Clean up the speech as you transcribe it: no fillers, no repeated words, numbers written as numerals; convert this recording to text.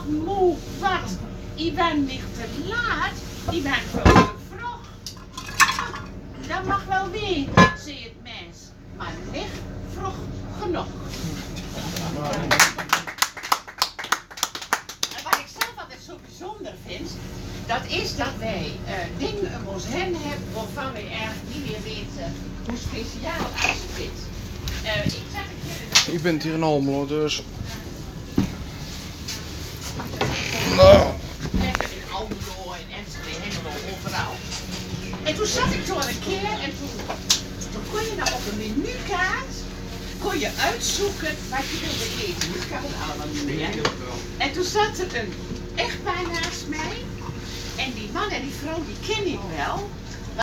moe, wat? Ik ben niet te laat, ik ben gewoon te vroeg. Dat mag wel weer, zei het mens, maar niet vroeg genoeg. En wat ik zelf altijd zo bijzonder vind, dat is dat wij dingen om ons heen hebben waarvan we eigenlijk niet meer weten hoe speciaal als het is. Ik zeg een keer... Je bent hier in Almelo, dus... Nou. Lekker in Almelo en Enschede, helemaal overal. En toen zat ik zo een keer en toen kon je nou op een menukaart kon je uitzoeken wat je wilde eten. Dat kan het allemaal niet meer. En toen zat er een echtpaar naast mij. En die man en die vrouw die ken ik wel.